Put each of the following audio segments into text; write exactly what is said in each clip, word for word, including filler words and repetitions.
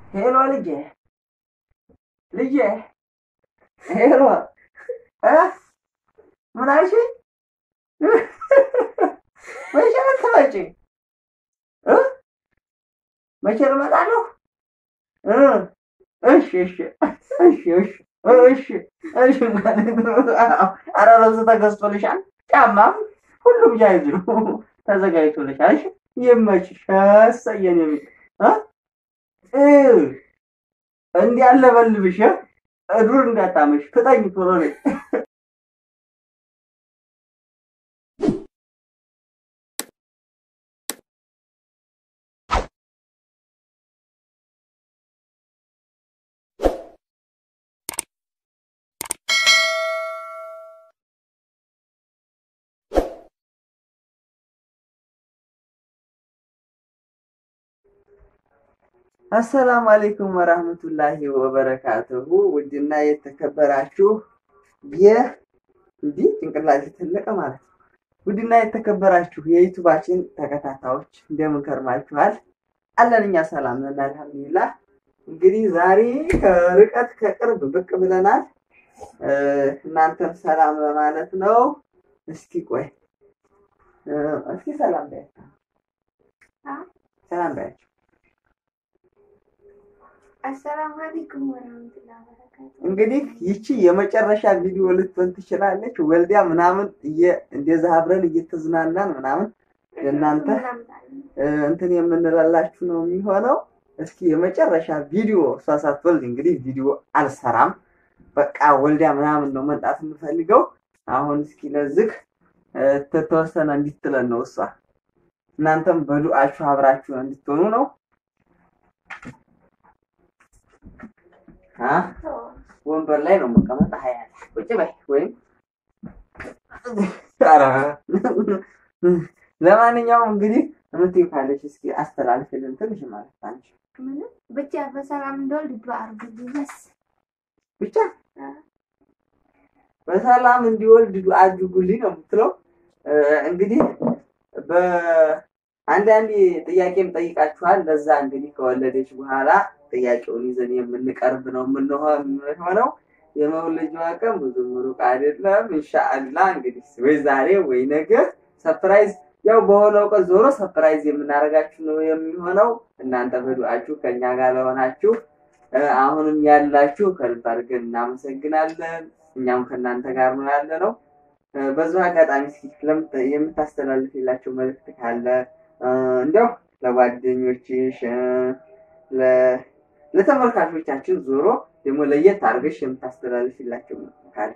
ሄሎ ልጄ ልጄ ሄሎ እ ምን አልሽኝ? መቼ ነው የምትመጪ? እ መቼ እመጣለሁ? እ እሺ እሺ እሺ እሺ እሺ እሺ ኧረ ልብስ ተገዝቶልሻል፣ ጫማም ሁሉም ጃይዝ ነው ተዘጋጅቶልሻል። እሺ ይመችሽ። እሰይ የኔ ልጅ እ እንዲያለበልብሽ ዱር እንዳታመሽ ፍጠኝ ቶሎ ነይ። አሰላሙ አለይኩም ወራህመቱላሂ ወበረካቱሁ። ውድና የተከበራችሁ የ እንዲ ጭንቅላት ትልቅ ማለት ነው። ውድና የተከበራችሁ የዩቲዩባችን ተከታታዮች እንደምን ከርማችኋል? አለን እኛ ሰላም ነን አልሐምዱሊላህ። እንግዲህ ዛሬ ከርቀት ከቅርብ ብቅ ብለናል እናንተም ሰላም ለማለት ነው። እስኪ ቆይ እስኪ ሰላም በያቸው፣ ሰላም በያቸው። አሰላሙ አለይኩም ወራህመቱላሂ ወበረካቱ። እንግዲህ ይቺ የመጨረሻ ቪዲዮ ልትሆን ትችላለች። ወልዲያ ምናምን እንደዛ አብረን እየተዝናናን ምናምን እናንተ እንትን የምንላላችሁ ነው የሚሆነው። እስኪ የመጨረሻ ቪዲዮ እሷ ሳትወልድ እንግዲህ ቪዲዮ አልሰራም፣ በቃ ወልዲያ ምናምን ነው መጣት የምፈልገው። አሁን እስኪ ለዝግ ተተወሰነ እንድትለን ነው እሷ። እናንተም በዱዓችሁ አብራችሁ እንድትሆኑ ነው። አ ወንበር ላይ ነው መቀመጥ። ሀያ ቁጭ በይ ወይም ኧረ ለማንኛውም እንግዲህ እምትይ ካለሽ እስኪ አስተላልፍልን ትንሽ ማለት አንቺ ምን ብቻ በሰላም እንደወልድ ዱዓ አድርጉልኝ። በስ ብቻ በሰላም እንዲወልድ ዱዓ አድርጉልኝ ነው የምትለው። እንግዲህ በአንዳንድ ጥያቄም ጠይቃችኋል። ለዛ እንግዲህ ከወለደች በኋላ ጥያቄውን ይዘን የምንቀርብ ነው የምንሆነው። የመውለጃዋ ቀን ብዙም ሩቅ አይደለም ኢንሻአላህ። እንግዲህ ወይ ዛሬ ወይ ነገ ሰርፕራይዝ ያው በሆነው ቀን ዞሮ ሰርፕራይዝ የምናደርጋችሁ ነው የሚሆነው። እናንተ በዱዓችሁ ከኛ ጋር ለሆናችሁ አሁንም ያላችሁ ከልብ አድርገን እናመሰግናለን። እኛም ከእናንተ ጋር ነው ያለነው። በዚህ አጋጣሚ እስኪ የምታስተላልፍላችሁ መልእክት ካለ እንደው ለጓደኞችሽ ለ ለተመልካቾቻችን ዞሮ ደግሞ ለየት አድርገሽ የምታስተላልፍላችሁ ካለ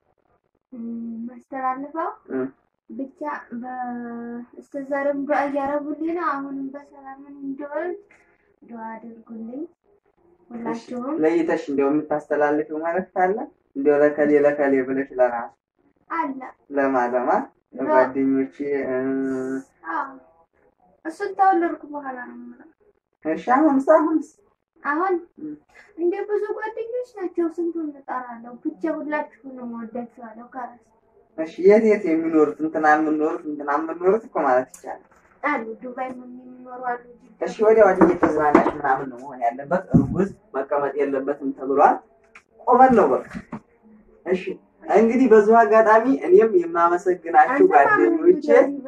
ማስተላልፈው ብቻ በስተዛሬም ዱዓ እያረጉልኝ ነው። አሁንም በሰላም እንደወልድ ዱዓ አድርጉልኝ ሁላችሁም። ለይተሽ እንደው የምታስተላልፊው መልእክት አለ? እንደው ለከሌ ለከሌ ብለሽ ለራስ አለ ለማለማ ለጓደኞቼ አዎ እሱን ተወለድኩ በኋላ ነው ማለት። እሺ አሁን ሳሁንስ አሁን እንደ ብዙ ጓደኞች ናቸው ስንቱን እጠራለሁ። ብቻ ሁላችሁንም ወዳችኋለሁ። ካራስ እሺ የት የት የሚኖሩት እንትና የምንኖሩት እንትና የምንኖሩት እኮ ማለት ይቻላል አሉ ዱባይ የሚኖሩ አሉ። እሺ ወዲያ ወዲህ እየተዝናናሽ ምናምን ነው መሆን ያለበት። እርጉዝ መቀመጥ የለበትም ተብሏል። ቆመን ነው በቃ። እሺ እንግዲህ በዚሁ አጋጣሚ እኔም የማመሰግናችሁ ጓደኞቼ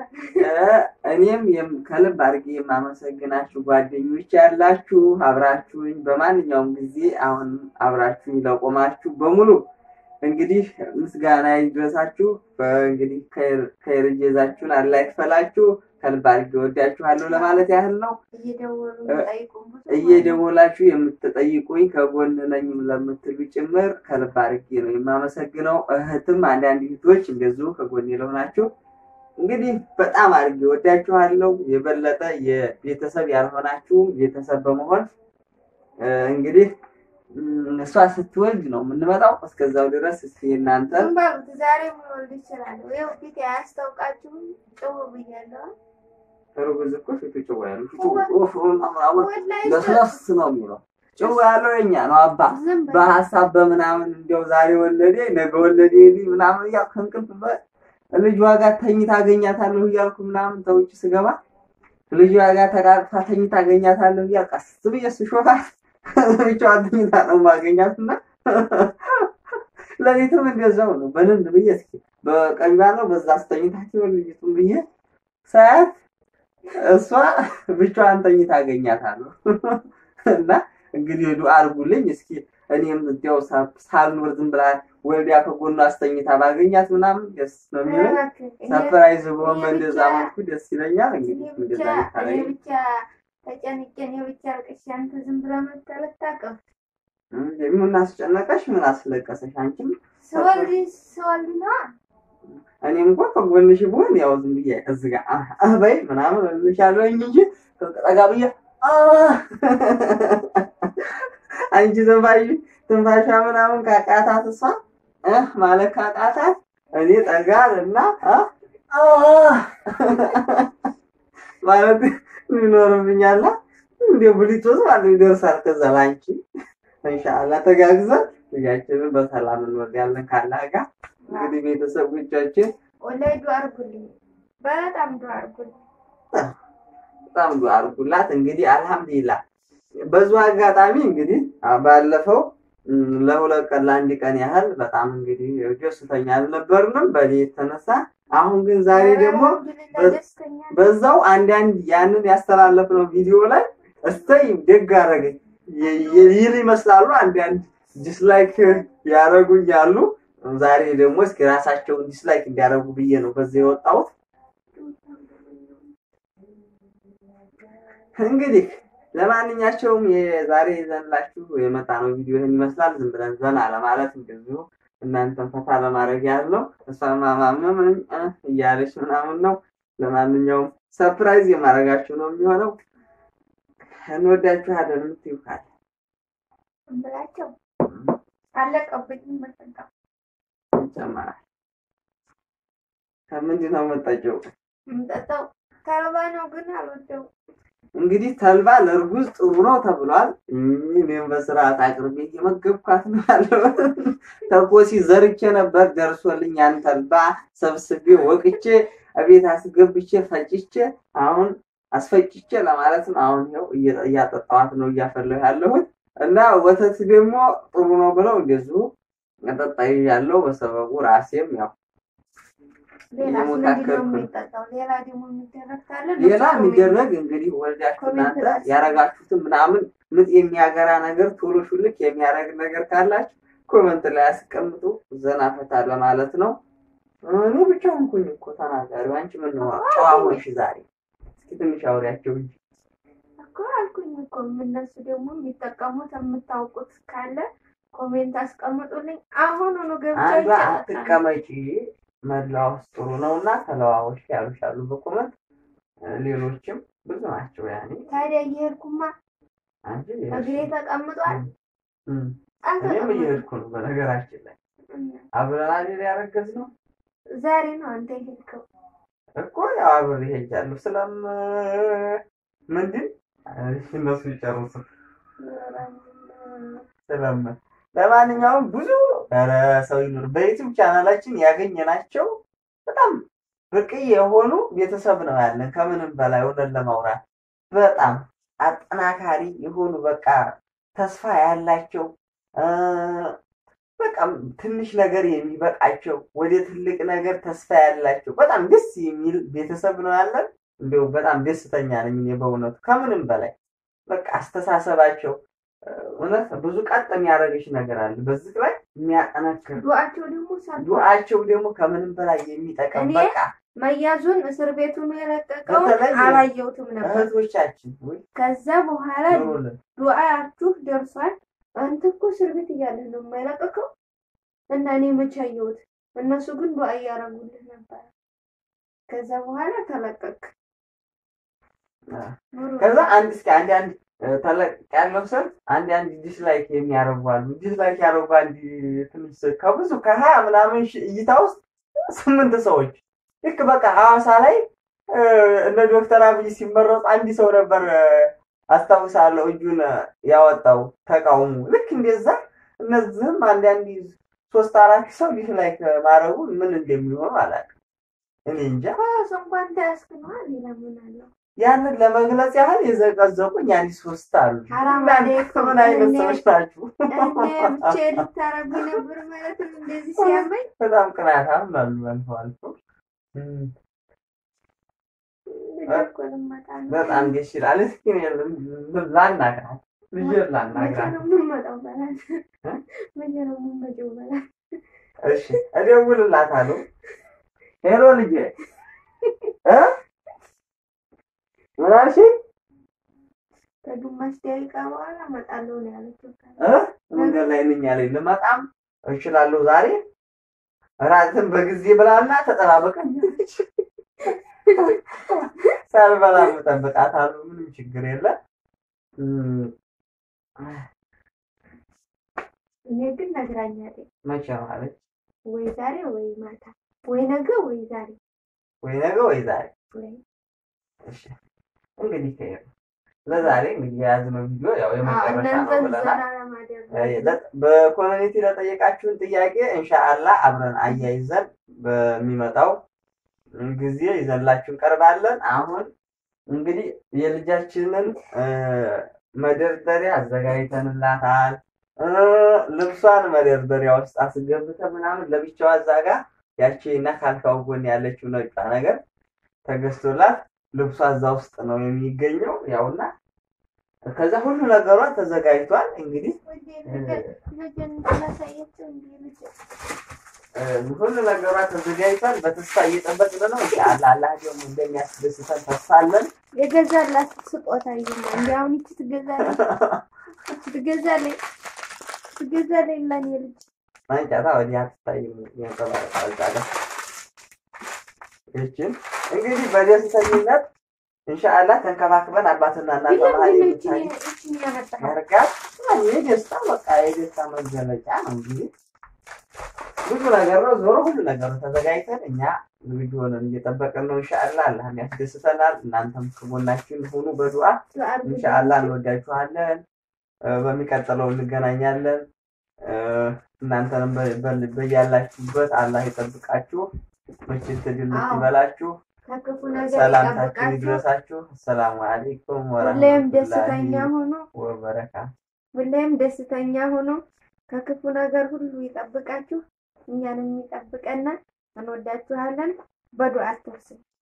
እኔም ከልብ አድርጌ የማመሰግናችሁ ጓደኞቼ ያላችሁ አብራችሁኝ በማንኛውም ጊዜ አሁን አብራችሁኝ ለቆማችሁ በሙሉ እንግዲህ ምስጋና ይድረሳችሁ። በእንግዲህ ከይር ጀዛችሁን አላህ ይክፈላችሁ። ከልብ አድርጌ ወዳችኋለሁ ለማለት ያህል ነው። እየደወላችሁ የምትጠይቁኝ ከጎን ነኝ ለምትሉ ጭምር ከልብ አድርጌ ነው የማመሰግነው። እህትም አንዳንድ እህቶች እንደዚሁ ከጎን ለሆናችሁ እንግዲህ በጣም አድርጌ ወዳችኋለሁ። የበለጠ የቤተሰብ ያልሆናችሁም ቤተሰብ በመሆን እንግዲህ እሷ ስትወልድ ነው የምንመጣው። እስከዛው ድረስ እስኪ እናንተ እንባሉት ዛሬ ወልድ ይችላል ወይ ፊት ያስተውቃችሁ ጨው ብያለሁ። እርጉዝ እኮ ፊቱ ጨው ያለው ፊቱ ኦፍ ምናምን ለስላስ ነው የሚለው። ጨው ያለው የኛ ነው አባ በሐሳብ በምናምን እንደው ዛሬ ወለዴ ነገ ወለዴ ምናምን ያ ከንቅልፍ ልጅ ዋጋ ተኝታ አገኛታለሁ እያልኩ ምናምን ተውጭ ስገባ ልጅ ዋጋ ተቃቅፋ ተኝታ አገኛታለሁ እያልኩ ቀስ ብዬ ስሾፋ ብቻዋን ተኝታ ነው ማገኛትና ለሊትም እንደዛው ነው በልን ብዬ እስኪ በቀኝ ባለው በዛ አስተኝታት ይሆን ልጅቱን ብዬ ሰዓት እሷ ብቻዋን ተኝታ አገኛታለሁ እና እንግዲህ ዱአ አድርጉልኝ እስኪ እኔም እዚያው ሳልኖር ዝም ብላ ወልዲያ ከጎኗ አስተኝታ ባገኛት ምናምን ደስ ነው የሚለው ሰርፕራይዝ በሆነ እንደዛ መልኩ ደስ ይለኛል እንግዲህ እንደዛ ይታረኝ ብቻ ተጨንቄን ብቻ አልቀሽ አንተ ዝም ብላ መተለታቀፍ ምን አስጨነቀሽ ምን አስለቀሰሽ አንቺም ሰወልዲ ሰወልዲ ነው እኔም እንኳን ከጎንሽ ብሆን ያው ዝም ብዬ እዚህ ጋር አህ በይ ምናምን ልሻለሁ እንጂ ጠጋ ብዬ አህ አንቺ ዘባይ ትንፋሻ ምናምን ካቃታት እሷ እህ ማለት ካቃታት እኔ ጠጋልና አህ ማለት ይኖርብኛል እንዴ ብሊቶስ ማለት ይደርሳል ከዛ ላንቺ ኢንሻአላህ ተጋግዘን ልጃችንን በሰላም እንወልዳለን ካላህ ጋር እንግዲህ ቤተሰቦቻችን ወላሂ ዱአ አድርጉልኝ በጣም ዱአ አድርጉልኝ በጣም ዱአ አድርጉላት እንግዲህ አልহামዱሊላህ በዙ አጋጣሚ እንግዲህ ባለፈው ለሁለት ቀን ለአንድ ቀን ያህል በጣም እንግዲህ ደስተኛ አልነበርንም በዚህ የተነሳ አሁን ግን ዛሬ ደግሞ በዛው አንድ አንድ ያንን ያስተላለፍነው ቪዲዮ ላይ እስታይ ደግ አረገኝ ይል ይመስላሉ አንድ አንድ ዲስላይክ ያረጉኛሉ ዛሬ ደግሞ እስኪ ራሳቸው ዲስላይክ እንዲያረጉ ብዬ ነው በዚህ የወጣሁት እንግዲህ ለማንኛቸውም የዛሬ ዘንላችሁ የመጣ ነው ቪዲዮ ይሄን ይመስላል ዝም ብለን ዘና ለማለት እንደዚሁ እናንተን ፈታ ለማድረግ ያለው እሷማማም እያለች ምናምን ነው ለማንኛውም ሰርፕራይዝ የማረጋችሁ ነው የሚሆነው እንወዳችኋለን ምትይካል እንብላቸው አለቀብኝ መጣ ጀማራ ከምንድን ነው መጣቸው እንጠጣው ተልባ ነው ግን አልወደው እንግዲህ ተልባ ለርጉዝ ጥሩ ነው ተብሏል እኔም በስርዓት አቅርቤ የመገብኳት ነው ያለው ተቆሲ ዘርቼ ነበር ደርሶልኝ ያን ተልባ ሰብስቤ ወቅቼ አቤት አስገብቼ ፈጭቼ አሁን አስፈጭቼ ለማለት ነው አሁን ነው እያጠጣዋት ነው እያፈለሁ ያለሁት እና ወተት ደግሞ ጥሩ ነው ብለው እንደዚሁ አጠጣይ ያለው በሰበቡ ራሴም ያው ሌላ ምንድነው የሚጠጣው ሌላ ደግሞ የሚደረግ ካለ ሌላ የሚደረግ እንግዲህ ወልዳችሁ እናንተ ያረጋችሁት ምናምን ምጥ የሚያገራ ነገር ቶሎ ሹልክ የሚያረግ ነገር ካላችሁ ኮሜንት ላይ አስቀምጡ ዘና ፈታ ለማለት ነው እኔ ብቻውን ኩኝ እኮ ተናጋሪው አንቺ ምን ነው ጨዋሞሽ ዛሬ እስኪ ትንሽ አውሪያቸው እንጂ እኮ አልኩኝ እኮ እነሱ ደግሞ የሚጠቀሙት የምታውቁት ካለ ኮሜንት አስቀምጡልኝ አሁን ነው ገብቻችሁ አትቀመጪ መላው ጥሩ ነውና ተለዋውሽ ያሉሻሉ በኮሜንት ሌሎችም ብዙ ናቸው ያኔ ታዲያ ይሄርኩማ አንቺ እግሬ ተቀምጧል አንተ እኔም ይሄርኩ ነው በነገራችን ላይ አብረናል ያረገዝ ነው ዛሬ ነው አንተ ይሄድከው እኮ ያው አብሬ ሄጃለሁ ስለም ምንድን እነሱ ይጨርሱ ሰላም ለማንኛውም ብዙ ሰው ይኖር በዩቲዩብ ቻናላችን ያገኘናቸው በጣም ብርቅዬ የሆኑ ቤተሰብ ነው ያለን ከምንም በላይ ወደን ለማውራት በጣም አጠናካሪ የሆኑ በቃ ተስፋ ያላቸው በቃ ትንሽ ነገር የሚበቃቸው ወደ ትልቅ ነገር ተስፋ ያላቸው በጣም ደስ የሚል ቤተሰብ ነው ያለን እንደው በጣም ደስተኛ ነኝ እኔ በእውነቱ ከምንም በላይ በቃ አስተሳሰባቸው እውነት ብዙ ቀጥ የሚያረግሽ ነገር አለ በዚህ ላይ የሚያጠናክር ዱአቸው ደግሞ ሳል ዱአቸው ደግሞ ከምንም በላይ የሚጠቀም በቃ መያዙን እስር ቤቱ ነው የለቀቀው አላየውትም ነበር እህቶቻችን ከዛ በኋላ ዱአችሁ ደርሷል አንተ እኮ እስር ቤት እያለ ነው የማይለቀቀው እና እኔ መቻየውት እነሱ ግን ዱአ ያረጉልህ ነበር ከዛ በኋላ ተለቀቀ ከዛ አንድ እስኪ አንድ አንድ ተለቅ ያለው ሰው አንድ አንድ ዲስላይክ የሚያረጋሉ ዲስላይክ ያረጋሉ ትንሽ ከብዙ ከሀያ ምናምን እይታ ውስጥ ስምንት ሰዎች ልክ በቃ ሐዋሳ ላይ እነ ዶክተር አብይ ሲመረጡ አንድ ሰው ነበር አስታውሳለሁ እጁን ያወጣው ተቃውሞ ልክ እንደዛ እነዚህም አንድ አንድ ሶስት አራት ሰው ዲስላይክ ማረጉ ምን እንደሚሆን አላውቅም እኔ እንጃ እንኳን ታስከናል ይላል ያንን ለመግለጽ ያህል የዘቀዘቁኝ ያኔ ሶስት አሉ። ሐራም አለይኩም ምን አይነት ሰዎች ናችሁ? እኔ ብቻ ልታረጉኝ ነበር ማለት ነው። እንደዚህ ሲያመኝ በጣም ቅናታም አሉ አልፎ አልፎ። በጣም ደስ ይላል። እስኪ ላናግራት ልጅ ላናግራት እሺ እደውልላታለሁ። ሄሎ ልጄ እ ምን አልሽኝ? ከግማሽ ደቂቃ በኋላ እመጣለሁ ነው ያለችው። እ መንገድ ላይ ነኝ አለኝ። ልመጣም እችላለሁ ዛሬ እራትን በጊዜ ብላና ተጠባበቀኝ። ሳልበላ እጠብቃታለሁ። ምንም ችግር የለም። እኔ ግን ነግራኛለች። መቼ ማለት ወይ ዛሬ ወይ ማታ ወይ ነገ ወይ ዛሬ ወይ ነገ ወይ ዛሬ እሺ እንግዲህ ከይር ለዛሬ እንግዲህ ያዝነው ቪዲዮ ያው የመጨረሻ ነው ብለናል። በኮሚኒቲ ለጠየቃችሁን ጥያቄ ኢንሻአላህ አብረን አያይዘን በሚመጣው ጊዜ ይዘንላችሁ እንቀርባለን። አሁን እንግዲህ የልጃችንን መደርደሪያ አዘጋጅተንላታል። ልብሷን መደርደሪያ ውስጥ አስገብተን ምናምን ለብቻዋ እዛጋ ያቺ ነካልካው ጎን ያለችው ነጭ ነገር ተገዝቶላት ልብሷ እዛ ውስጥ ነው የሚገኘው። ያውና ከዛ ሁሉ ነገሯ ተዘጋጅቷል። እንግዲህ ሁሉ ነገሯ ተዘጋጅቷል። በተስፋ እየጠበቅን ነው። ኢንሻአላህ አላህ ደግሞ እንደሚያስደስተን ተስፋ አለን። የገዛላት ስጦታ ይሁን እንዲያው እቺ ትገዛለች ትገዛለች ትገዛለች ለኔ ልጅ አንቻታ ወዲያ አትታይ ያንተባረካል ታዲያ እቺን እንግዲህ በደስተኝነት ኢንሻአላህ ተንከባክበን አባትና እናት በመሃል ይቻላል ያርጋት። የደስታ በቃ የደስታ መገለጫ ነው። እንግዲህ ብዙ ነገር ነው። ዞሮ ሁሉ ነገር ተዘጋጅተን እኛ ዝግጁ ሆነን እየጠበቅን ነው። ኢንሻአላህ አላህ ያስደስተናል። እናንተም ከጎናችን ሁኑ በዱዓ ኢንሻአላህ እንወዳችኋለን። በሚቀጥለው እንገናኛለን። እናንተንም በያላችሁበት አላህ ይጠብቃችሁ። መቼም ትድልት ይበላችሁ። ሰላምታችሁ ይድረሳችሁ። ሰላም አለይኩም ወራህመቱላሂ ወበረካቱ። ሁሌም ደስተኛ ሆኖ ከክፉ ነገር ሁሉ ይጠብቃችሁ። እኛንም ይጠብቀናል። እንወዳችኋለን። በዱዓ አትርሱ።